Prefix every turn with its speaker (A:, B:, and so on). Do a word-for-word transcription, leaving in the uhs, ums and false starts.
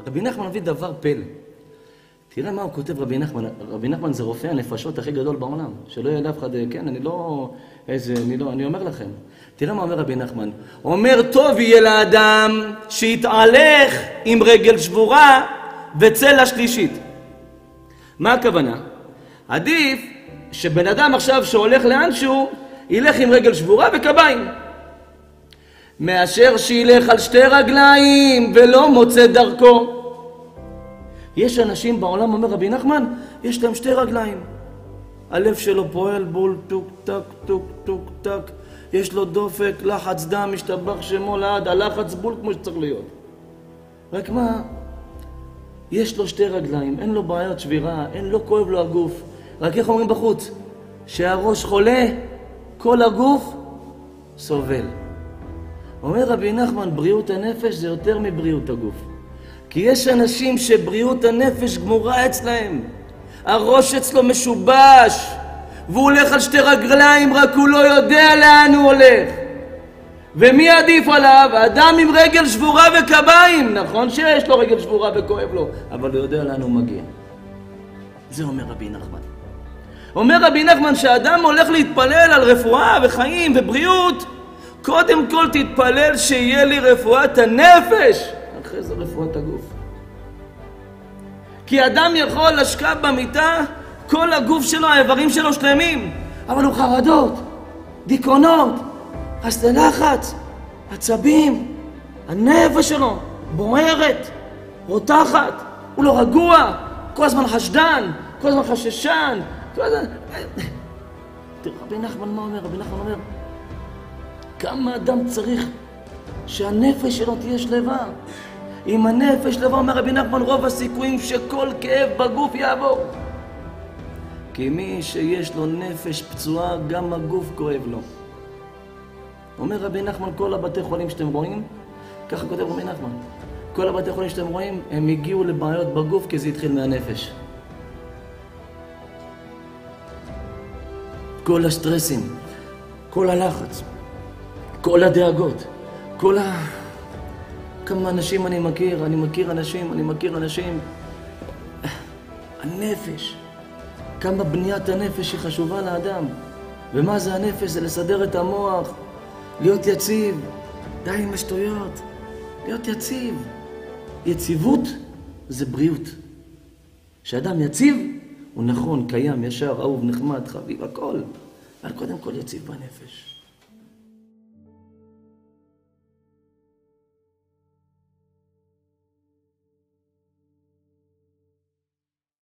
A: רבי נחמן מביא דבר פלא. תראה מה הוא כותב רבי נחמן. רבי נחמן זה רופא הנפשות הכי גדול בעולם. שלא יהיה לאף אחד, כן, אני לא... איזה, אני לא, אני אומר לכם. תראה מה אומר רבי נחמן. אומר, טוב יהיה לאדם שיתהלך עם רגל שבורה וצלע שלישית. מה הכוונה? עדיף שבן אדם עכשיו שהולך לאנשהו, ילך עם רגל שבורה וקביים. מאשר שילך על שתי רגליים ולא מוצא דרכו. יש אנשים בעולם, אומר רבי נחמן, יש להם שתי רגליים. הלב שלו פועל בול טוק טק טוק טוק טק. יש לו דופק, לחץ דם, משתבח שמו לעד, הלחץ בול כמו שצריך להיות. רק מה? יש לו שתי רגליים, אין לו בעיות שבירה, אין לו כואב לו הגוף. רק איך אומרים בחוץ? שהראש חולה, כל הגוף סובל. אומר רבי נחמן, בריאות הנפש זה יותר מבריאות הגוף. כי יש אנשים שבריאות הנפש גמורה אצלהם. הראש אצלו משובש, והוא הולך על שתי רגליים, רק הוא לא יודע לאן הוא הולך. ומי עדיף עליו? אדם עם רגל שבורה וקביים. נכון שיש לו רגל שבורה וכואב לו, אבל הוא יודע לאן הוא מגיע. זה אומר רבי נחמן. אומר רבי נחמן שאדם הולך להתפלל על רפואה וחיים ובריאות, קודם כל תתפלל שיהיה לי רפואת הנפש, אחרי זה רפואת הגוף. כי אדם יכול לשכב במיטה, כל הגוף שלו, האיברים שלו שלמים, אבל הוא חרדות, דיכאונות, חסדי לחץ, עצבים, הנפש שלו בוערת, רותחת, הוא לא רגוע, כל הזמן חשדן, כל הזמן חששן, כל הזמן... תראה, רבי נחמן מה אומר? רבי נחמן אומר, כמה אדם צריך שהנפש שלו תהיה שלווה. אם הנפש שלווה, אומר רבי נחמן, רוב הסיכויים שכל כאב בגוף יעבור. כי מי שיש לו נפש פצועה, גם הגוף כואב לו. אומר רבי נחמן, כל הבתי חולים שאתם רואים, ככה כותב רבי נחמן, כל הבתי חולים שאתם רואים, הם הגיעו לבעיות בגוף כי זה התחיל מהנפש. כל הסטרסים, כל הלחץ, כל הדאגות, כל ה... כמה אנשים אני מכיר, אני מכיר אנשים, אני מכיר אנשים. הנפש, כמה בניית הנפש היא חשובה לאדם. ומה זה הנפש? זה לסדר את המוח, להיות יציב, די עם השטויות, להיות יציב. יציבות זה בריאות. כשאדם יציב, הוא נכון, קיים, ישר, אהוב, נחמד, חביב, הכל. אבל קודם כל יציב בנפש.